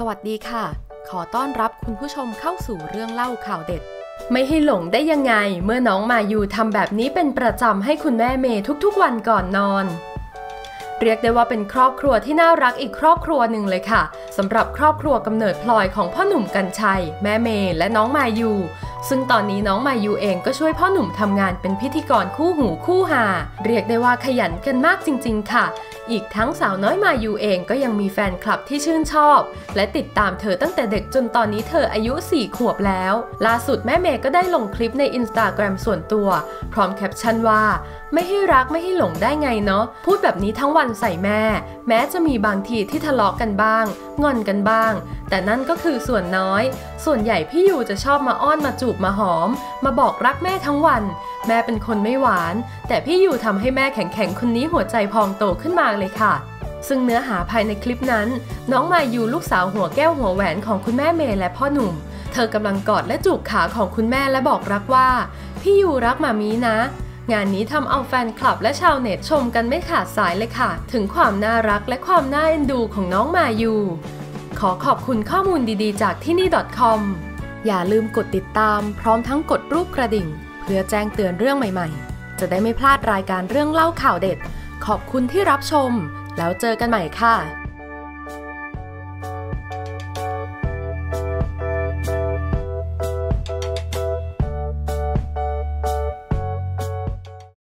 สวัสดีค่ะขอต้อนรับคุณผู้ชมเข้าสู่เรื่องเล่าข่าวเด็ดไม่ให้หลงได้ยังไงเมื่อน้องมายูทำแบบนี้เป็นประจำให้คุณแม่เมย์ทุกๆวันก่อนนอนเรียกได้ว่าเป็นครอบครัวที่น่ารักอีกครอบครัวหนึ่งเลยค่ะสำหรับครอบครัวกำเนิดพลอยของพ่อหนุ่มกรรชัยแม่เมย์และน้องมายูซึ่งตอนนี้น้องมายูเองก็ช่วยพ่อหนุ่มทำงานเป็นพิธีกรคู่หูคู่หาเรียกได้ว่าขยันกันมากจริงๆค่ะอีกทั้งสาวน้อยมายูเองก็ยังมีแฟนคลับที่ชื่นชอบและติดตามเธอตั้งแต่เด็กจนตอนนี้เธออายุ4 ขวบแล้วล่าสุดแม่เมย์ก็ได้ลงคลิปใน Instagram ส่วนตัวพร้อมแคปชั่นว่าไม่ให้รักไม่ให้หลงได้ไงเนาะพูดแบบนี้ทั้งวันใส่แม้จะมีบางทีที่ทะเลาะกันบ้างงอนกันบ้างแต่นั่นก็คือส่วนน้อยส่วนใหญ่พี่ยูจะชอบมาอ้อนมาจูบมาหอมมาบอกรักแม่ทั้งวันแม่เป็นคนไม่หวานแต่พี่ยูทำให้แม่แข็งคนนี้หัวใจพองโตขึ้นมาเลยค่ะซึ่งเนื้อหาภายในคลิปนั้นน้องมายูลูกสาวหัวแก้วหัวแหวนของคุณแม่เมย์และพ่อหนุ่มเธอกำลังกอดและจูบขาของคุณแม่และบอกรักว่าพี่ยูรักหม่ามีนะงานนี้ทำเอาแฟนคลับและชาวเน็ตชมกันไม่ขาดสายเลยค่ะถึงความน่ารักและความน่าเอ็นดูของน้องมายูขอขอบคุณข้อมูลดีๆจากที่นี่ .com อย่าลืมกดติดตามพร้อมทั้งกดรูปกระดิ่งเพื่อแจ้งเตือนเรื่องใหม่ๆจะได้ไม่พลาดรายการเรื่องเล่าข่าวเด็ดขอบคุณที่รับชมแล้วเจอกันใหม่ค่ะ